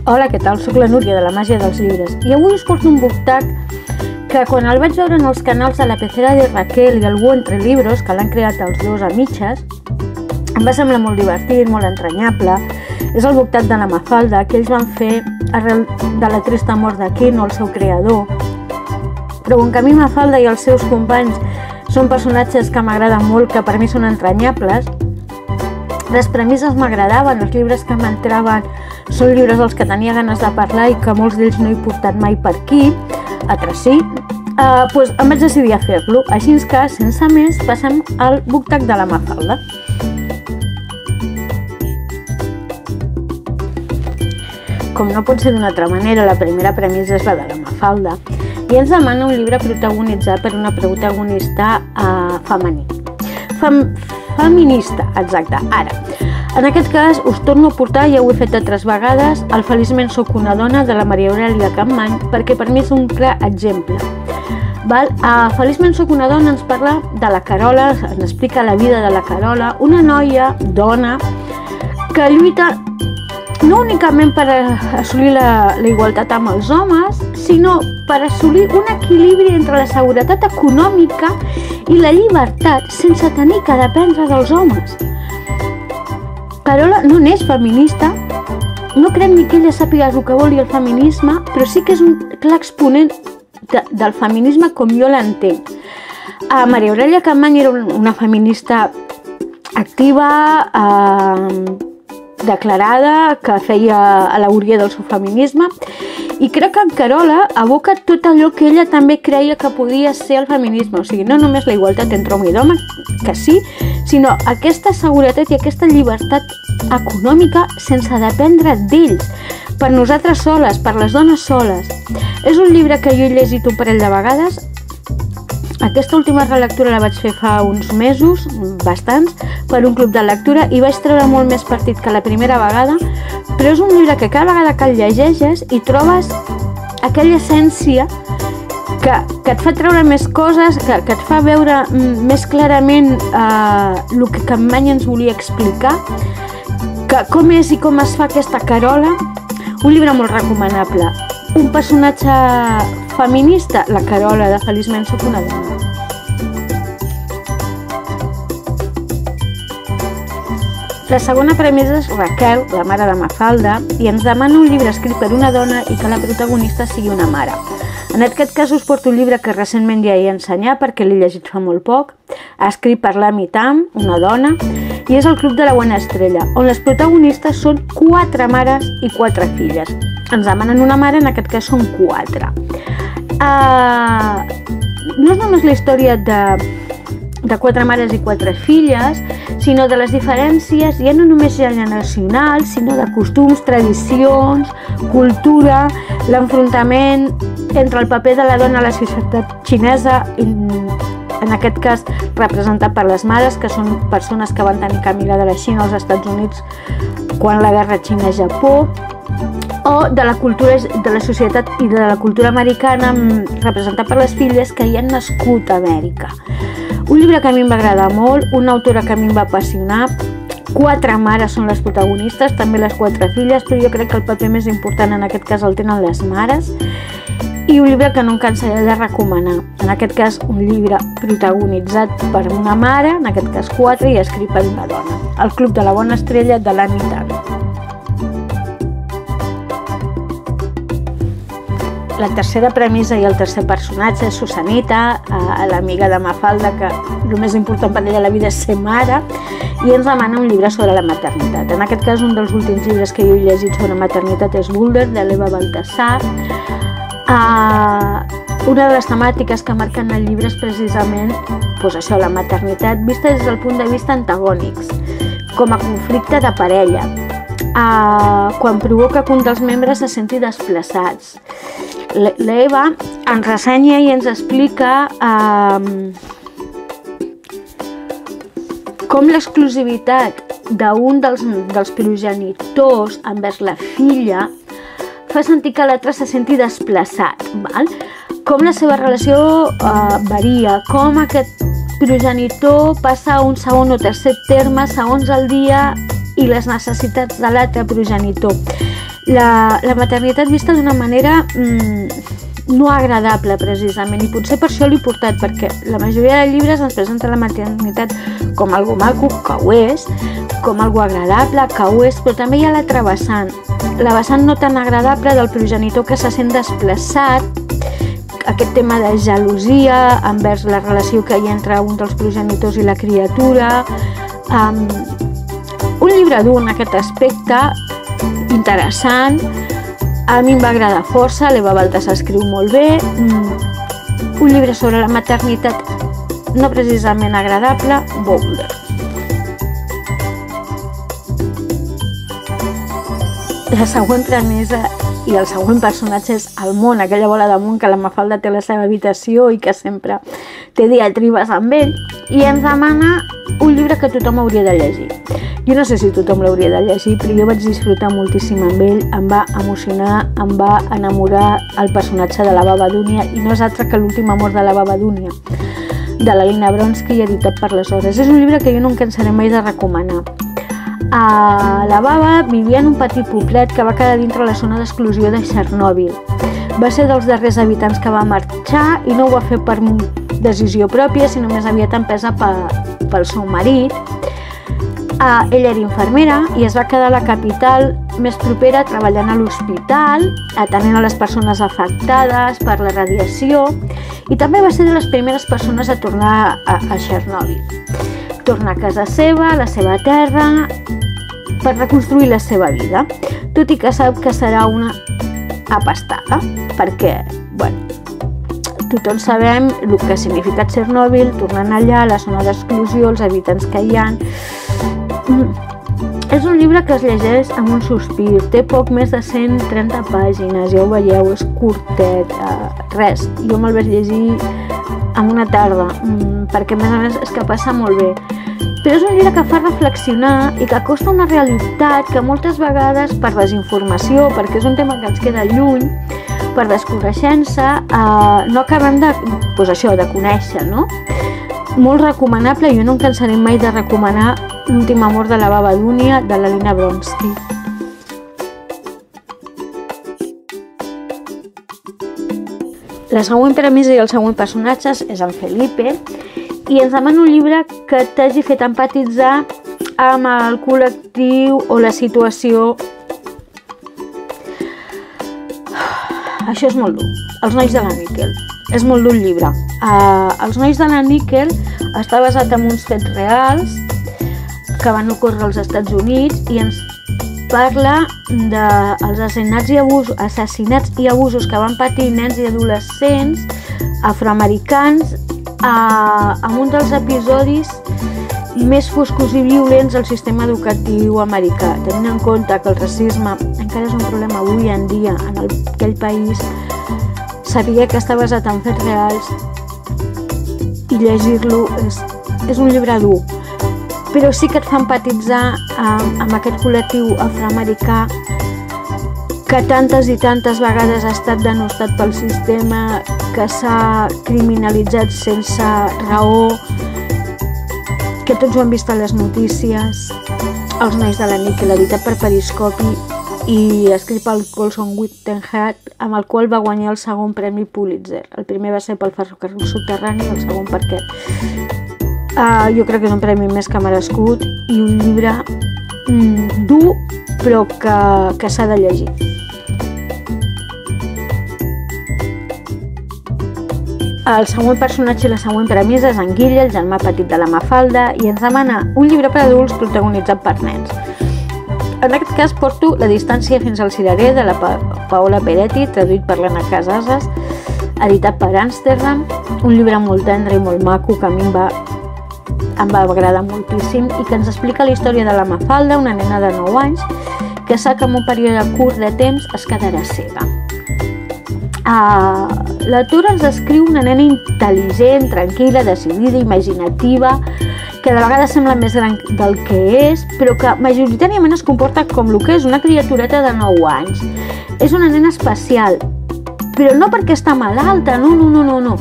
Hola, què tal? Soc la Núria de la Màgia dels Llibres i avui us porto un book-tag que quan el vaig veure en els canals de La Pecera de Raquel i Algú entre Libros, que l'han creat els dos a mitges, em va semblar molt divertit, molt entranyable. És el book-tag de la Mafalda, que ells van fer arrel de la trista mort de Quino, el seu creador. Però com que a mi Mafalda i els seus companys són personatges que m'agraden molt, que per mi són entranyables, les premisses m'agradaven, els llibres que m'entraven són llibres dels que tenia ganes de parlar i que molts d'ells no he portat mai per aquí, altres sí, doncs em vaig decidir a fer-lo. Així que, sense més, passem al book-tag de la Mafalda. Com no pot ser d'una altra manera, la primera premissa és la de la Mafalda i ens demana un llibre protagonitzat per una protagonista femení. Feminista, exacte. Ara, en aquest cas us torno a portar, ja ho he fet altres vegades, el Feliçment soc una dona de la Maria Aurèlia Capmany, perquè per mi és un clar exemple. Feliçment soc una dona ens parla de la Carola, ens explica la vida de la Carola, una noia, dona, que lluita no únicament per assolir la igualtat amb els homes, sinó per assolir un equilibri entre la seguretat econòmica i la llibertat sense tenir que dependre dels homes. Carola no n'és feminista, no crec ni que ella sàpiga el que vol el feminisme, però sí que és un clar exponent del feminisme com jo l'entenc. Maria Aurèlia Capmany era una feminista activa, declarada, que feia al·legoria del seu feminisme, i crec que en Carola aboca tot allò que ella també creia que podia ser el feminisme, o sigui, no només la igualtat entre home i dona, que sí, sinó aquesta seguretat i aquesta llibertat econòmica sense dependre d'ells, per nosaltres soles, per les dones soles. És un llibre que jo he llegit un parell de vegades. Aquesta última relectura la vaig fer fa uns mesos, bastants, per un club de lectura i vaig treure molt més partit que la primera vegada, però és un llibre que cada vegada que el llegeixes hi trobes aquella essència que et fa treure més coses, que et fa veure més clarament el que Capmany ens volia explicar, com és i com es fa aquesta Carola. Un llibre molt recomanable. Un personatge feminista, la Carola de Feliçment soc una dona. La segona premissa és Raquel, la mare de Mafalda, i ens demana un llibre escrit per una dona i que la protagonista sigui una mare. En aquest cas us porto un llibre que recentment ja he ensenyat perquè l'he llegit fa molt poc, escrit per l'Ami Tam, una dona, i és el Club de la Bona Estrella, on les protagonistes són 4 mares i 4 filles. Ens demanen una mare, en aquest cas són 4. No és només la història de 4 mares i 4 filles, sinó de les diferències, ja no només generacionals, sinó de costums, tradicions, cultura, l'enfrontament entre el paper de la dona a la societat xinesa, en aquest cas representat per les mares, que són persones que van tenir que emigrar de la Xina als Estats Units quan la guerra Xina-Japó, o de la cultura de la societat i de la cultura americana representat per les filles que hi han nascut a Amèrica. Un llibre que a mi em va agradar molt, una autora que a mi em va apassionar. 4 mares són les protagonistes, també les 4 filles, però jo crec que el paper més important en aquest cas el tenen les mares. I un llibre que no em cansaré de recomanar. En aquest cas, un llibre protagonitzat per una mare, en aquest cas 4, i escrit per una dona. El Club de la Bona Estrella de l'Ami Tam. La tercera premissa i el tercer personatge és Susanita, l'amiga de Mafalda, que el més important per ella a la vida és ser mare, i ens demana un llibre sobre la maternitat. En aquest cas, un dels últims llibres que jo he llegit sobre maternitat és Boulder, de l'Eva Baltasar. Una de les temàtiques que marquen el llibre és precisament això, la maternitat, vista des del punt de vista antagònics, com a conflicte de parella, quan provoca que un dels membres se senti desplaçats. L'Eva ens ressenya i ens explica com l'exclusivitat d'un dels progenitors envers la filla fa sentir que l'altre se senti desplaçat, com la seva relació varia, com aquest progenitor passa a un segon o tercer terme segons el dia i les necessitats de l'altre progenitor. la maternitat vista d'una manera no agradable, precisament, i potser per això l'he portat, perquè la majoria de llibres ens presenten la maternitat com algo maco, que ho és, com algo agradable, que ho és, però també hi ha l'altra vessant, la vessant no tan agradable del progenitor que se sent desplaçat, aquest tema de gelosia envers la relació que hi ha entre un dels progenitors i la criatura. Un llibre dur en aquest aspecte, interessant, a mi em va agradar força, l'Eva Baltasar escriu molt bé, un llibre sobre la maternitat no precisament agradable, Boulder. La següent premissa i el següent personatge és el Món, aquella bola damunt que la Mafalda té a la seva habitació i que sempre té diatribes amb ell, i ens demana un llibre que tothom hauria de llegir. Jo no sé si tothom l'hauria de llegir, però jo vaig disfrutar moltíssim amb ell, em va emocionar, em va enamorar el personatge de la Babadúnia, i no és altre que l'últim amor de la Babadúnia, de la Lina Bronsky, editat per les Hores. És un llibre que jo no em cansaré mai de recomanar. La Baba vivia en un petit poblet que va quedar dintre la zona d'exclusió de Chernobyl. Va ser dels darrers habitants que va marxar i no ho va fer per decisió pròpia, sinó més aviat empesa pel seu marit. Ella era infermera i es va quedar a la capital més propera treballant a l'hospital, atenent a les persones afectades per la radiació, i també va ser de les primeres persones a tornar a Chernobyl. Tornar a casa seva, a la seva terra, per reconstruir la seva vida, tot i que sap que serà una apastada, perquè, tothom sabem el que ha significat Chernobyl, tornant allà, a la zona d'exclusió, els habitants que hi ha. És un llibre que es llegeix amb un sospir, té poc més de 130 pàgines, ja ho veieu, és curtet, res, jo me'l vaig llegir en una tarda, perquè a més és que passa molt bé. Però és un llibre que fa reflexionar i que acosta una realitat que moltes vegades per desinformació, perquè és un tema que ens queda lluny, per desconeixença, no acabem de conèixer, no? Molt recomanable, jo no em cansaré mai de recomanar L'últim amor de la Babadúnia, de la Lina Bronsky. La següent premissa i el següent personatge és en Felipe, i ens demana un llibre que t'hagi fet empatitzar amb el col·lectiu o la situació. Això és molt dur. Els nois de la Níquel. És molt dur el llibre. Els nois de la Níquel està basat en uns fets reals que van ocórrer als Estats Units i ens parla dels assassinats i abusos que van patir nens i adolescents afroamericans en un dels episodis més foscos i violents del sistema educatiu americà, tenint en compte que el racisme encara és un problema avui en dia en aquell país. Saber que està basat en fets reals i llegir-lo és un llibre dur, però sí que et fa empatitzar amb aquest col·lectiu afroamericà que tantes i tantes vegades ha estat denostat pel sistema, que s'ha criminalitzat sense raó, que tots ho han vist a les notícies. Els nois de la Níquel, editat per Periscopi i escrit pel Colson Whitehead, amb el qual va guanyar el segon premi Pulitzer. El primer va ser pel Ferrocarril Subterrani i el segon per aquest. Jo crec que és un premi més que merescut i un llibre dur, però que s'ha de llegir. El següent personatge i la següent premissa és en Guille, el germà petit de la Mafalda, i ens demana un llibre per adults protagonitzat per nens. En aquest cas porto La distància fins al cirerer, de la Paola Peretti, traduït per l'Anna Casases, editat per Amsterdam, un llibre molt tendre i molt maco que a mi em va agradar moltíssim i que ens explica la història de la Mafalda, una nena de 9 anys, que sap que en un període curt de temps es quedarà cega. L'autora ens descriu una nena intel·ligent, tranquil·la, decidida, imaginativa, que de vegades sembla més gran del que és, però que majoritàriament es comporta com el que és una criatureta de 9 anys. És una nena especial, però no perquè està malalta, no.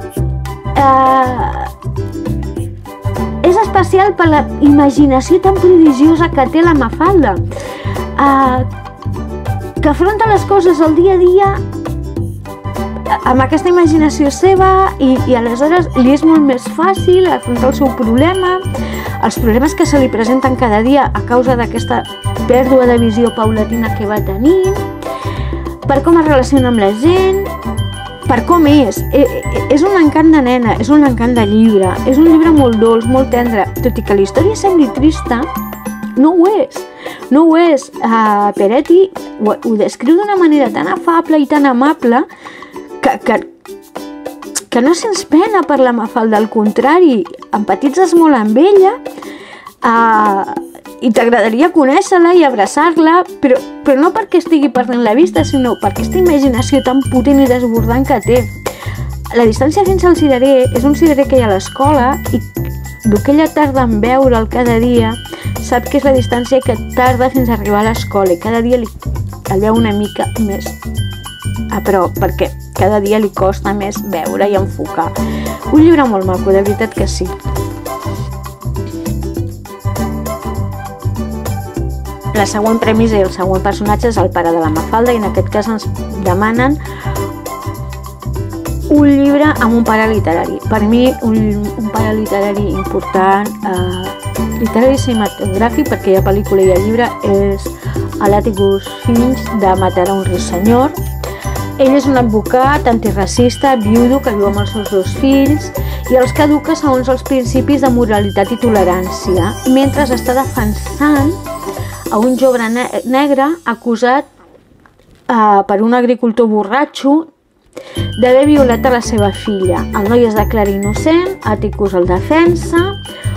És especial per la imaginació tan prodigiosa que té la Mafalda. que afronta les coses al dia a dia amb aquesta imaginació seva i aleshores li és molt més fàcil afrontar el seu problema, els problemes que se li presenten cada dia a causa d'aquesta pèrdua de visió paulatina que va tenint, per com es relaciona amb la gent, per com és. És un encant de nena, és un encant de llibre, és un llibre molt dolç, molt tendre, tot i que la història sembli trista, no ho és. No ho és. Peretti ho descriu d'una manera tan afable i tan amable que no sents pena per la Mafalda, al contrari, empatitzes molt amb ella i t'agradaria conèixer-la i abraçar-la, però no perquè estigui perdent la vista, sinó per aquesta imaginació tan potent i desbordant que té. La distància fins al cirerer és un cirerer que hi ha a l'escola i el que ella tarda en veure'l cada dia sap que és la distància que tarda fins a arribar a l'escola i cada dia el veu una mica més a prop, perquè cada dia li costa més veure i enfocar. Un llibre molt maco, de veritat que sí. La següent premissa i el següent personatge és el pare de la Mafalda i en aquest cas ens demanen un llibre amb un pare literari. Per mi un pare literari important, literari cinematogràfic, perquè hi ha pel·lícula i hi ha llibre, és l'Atticus Finch de Matar a un ruixenyor. Ell és un advocat antiracista, viudo, que viu amb els seus 2 fills i els que educa segons els principis de moralitat i tolerància, mentre està defensant a un jove negre acusat per un agricultor borratxo d'haver violat a la seva filla. El noi es declara innocent, Atticus el defensa,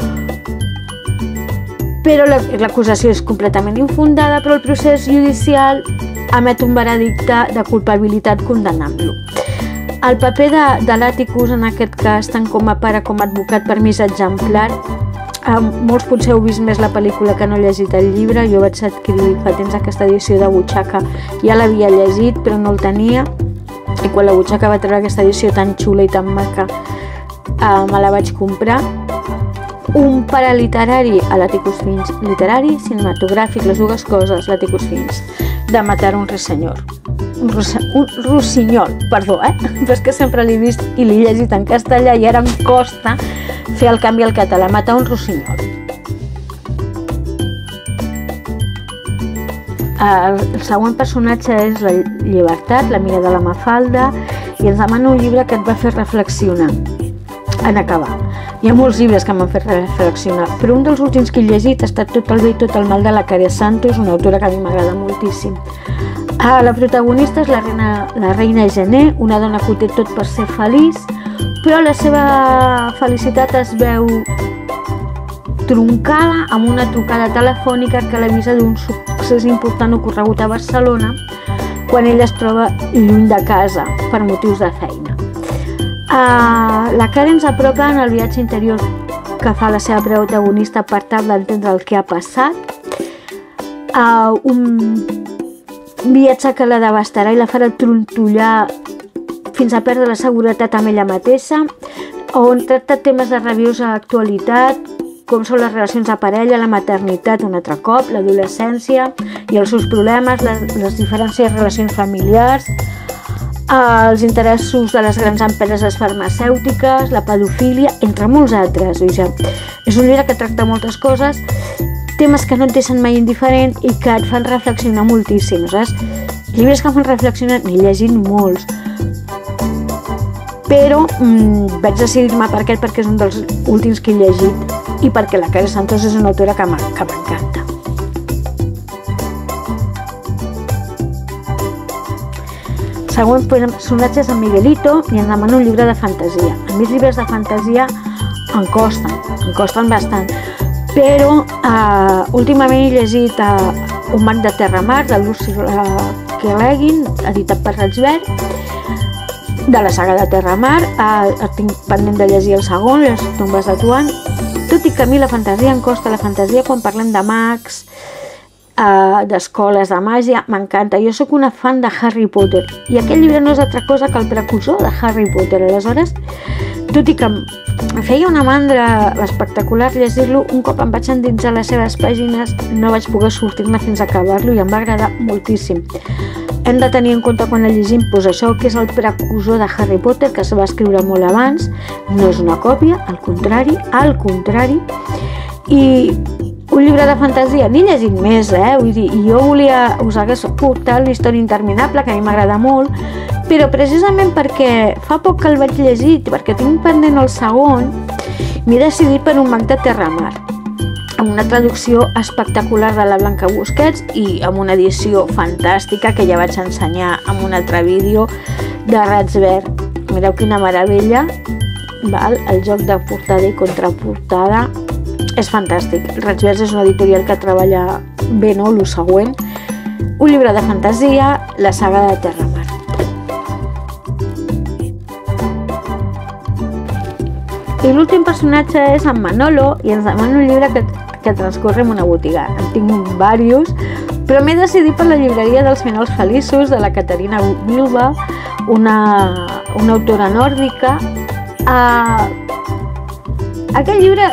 però l'acusació és completament infundada, però el procés judicial emet un veredicte de culpabilitat condemnant-lo. El paper de l'Atticus, en aquest cas, tant com a pare com a advocat per mi és exemplar. Molts potser heu vist més la pel·lícula que no he llegit el llibre. Jo vaig adquirir fa temps aquesta edició de butxaca, ja l'havia llegit però no el tenia, i quan la butxaca va treure aquesta edició tan xula i tan maca me la vaig comprar. Un pare literari a l'Atticus Finch, literari, cinematogràfic, les dues coses, l'Atticus Finch, de Matar un ruixenyor. Un rossinyol, perdó, però és que sempre l'he vist i l'he llegit en castellà i ara em costa fer el canvi al català. Matar un rossinyol. El següent personatge és la Llibertat, l'amiga de la Mafalda, i ens demana un llibre que et va fer reflexionar en acabar. Hi ha molts llibres que m'han fet reflexionar, però un dels últims que he llegit ha estat Tot el bé i tot el mal de la Care Santos, una autora que a mi m'agrada moltíssim. La protagonista és la reina Gené, una dona que ho té tot per ser feliç, però la seva felicitat es veu troncada amb una trucada telefònica que l'avisa d'un succés important ocorregut a Barcelona quan ella es troba lluny de casa per motius de feina. La Karen s'apropa en el viatge interior que fa la seva protagonista per tal d'entendre el que ha passat. Un viatge que la devastarà i la farà trontollar fins a perdre la seguretat amb ella mateixa, on tracta temes de rabiosa actualitat, com són les relacions de parella, la maternitat un altre cop, l'adolescència i els seus problemes, les diferents relacions familiars, els interessos de les grans empreses farmacèutiques, la pedofília, entre molts altres. És un llibre que tracta moltes coses, temes que no et deixen mai indiferent i que et fan reflexionar moltíssim, saps? Llibres que em fan reflexionar, n'he llegit molts, però vaig decidir-me per aquest perquè és un dels últims que he llegit i perquè la Care Santos és una autora que m'encanta. El següent personatge és en Miguelito i ens demana un llibre de fantasia. A mi els llibres de fantasia em costen bastant, però últimament he llegit Un mag de Terramar, de l'Úrsula K. Le Guin, editat per Raig Verd, de la saga de Terramar. Tinc pendent de llegir el segon, Les tombes de Tuan, tot i que a mi la fantasia em costa. La fantasia, quan parlem de mags, d'escoles de màgia, m'encanta. Jo sóc una fan de Harry Potter i aquest llibre no és altra cosa que el precursor de Harry Potter. Aleshores tot i que em feia una mandra espectacular llegir-lo, un cop em vaig endinsar les seves pàgines no vaig poder sortir-ne fins a acabar-lo i em va agradar moltíssim. Hem de tenir en compte quan el llegim això, que és el precursor de Harry Potter, que se va escriure molt abans, no és una còpia, al contrari, i un llibre de fantasia, n'he llegit més, vull dir, i jo us hagués portat l'Història interminable, que a mi m'agrada molt, però precisament perquè fa poc que el vaig llegir, perquè tinc pendent el segon, m'he decidit per un Mag de Terramar, amb una traducció espectacular de la Blanca Busquets i amb una edició fantàstica que ja vaig ensenyar en un altre vídeo de Ratsberg. Mireu quina meravella, val? El joc de portada i contraportada és fantàstic. Ratsberg és una editorial que treballa bé, no?, el següent. Un llibre de fantasia, la saga de Terramar. I l'últim personatge és en Manolo i ens demana un llibre que transcorre en una botiga. En tinc diversos, però m'he decidit per la llibreria dels finals feliços de la Caterina Bilba, una autora nòrdica. Aquest llibre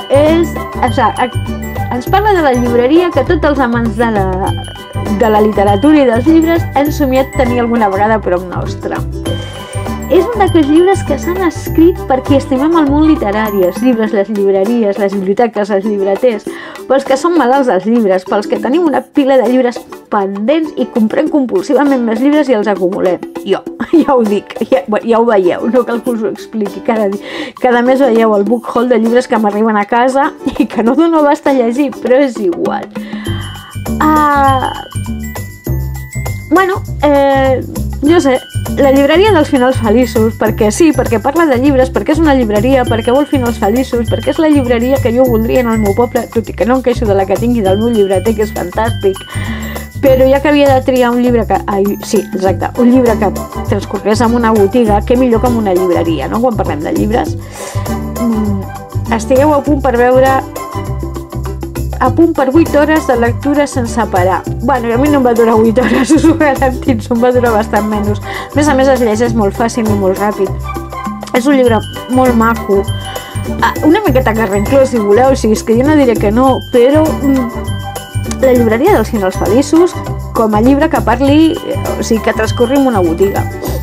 ens parla de la llibreria que tots els amants de la literatura i dels llibres hem somiat tenir alguna vegada a prop nostre. És un d'aquells llibres que s'han escrit perquè estimem el món literari, els llibres, les llibreries, les biblioteques, els llibreters, pels que són malalts dels llibres, pels que tenim una pila de llibres pendents i comprem compulsivament més llibres i els acumulem. Jo, ja ho dic, ja ho veieu, no cal que us ho expliqui. Cada mes veieu el book haul de llibres que m'arriben a casa i que no dono abast a llegir, però és igual. Jo sé, la llibreria dels finals feliços, perquè sí, perquè parla de llibres, perquè és una llibreria, perquè vol finals feliços, perquè és la llibreria que jo voldria en el meu poble, tot i que no em queixo de la que tingui del meu llibreter, que és fantàstic. Però ja que havia de triar un llibre un llibre que transcorregués en una botiga, què millor que en una llibreria, no?, quan parlem de llibres. Estigueu a punt per veure a punt per 8 hores de lectura sense parar. Bueno, a mi no em va durar 8 hores, us ho garantitzo, em va durar bastant menys. A més, es llegeix molt fàcil i molt ràpid. És un llibre molt maco, una miqueta carrenclós, si voleu, o sigui, és que jo no diré que no, però la llibreria dels finals feliços com a llibre que parli, o sigui, que transcorri en una botiga.